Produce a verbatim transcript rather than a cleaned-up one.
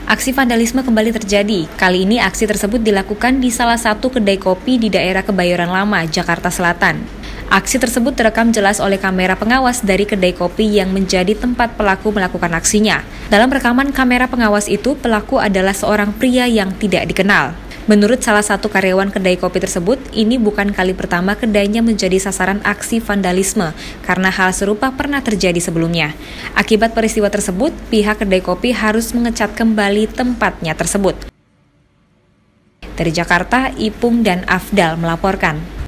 Aksi vandalisme kembali terjadi. Kali ini aksi tersebut dilakukan di salah satu kedai kopi di daerah Kebayoran Lama, Jakarta Selatan. Aksi tersebut terekam jelas oleh kamera pengawas dari kedai kopi yang menjadi tempat pelaku melakukan aksinya. Dalam rekaman kamera pengawas itu, pelaku adalah seorang pria yang tidak dikenal. Menurut salah satu karyawan kedai kopi tersebut, ini bukan kali pertama kedainya menjadi sasaran aksi vandalisme karena hal serupa pernah terjadi sebelumnya. Akibat peristiwa tersebut, pihak kedai kopi harus mengecat kembali tempatnya tersebut. Dari Jakarta, Ipung dan Afdal melaporkan.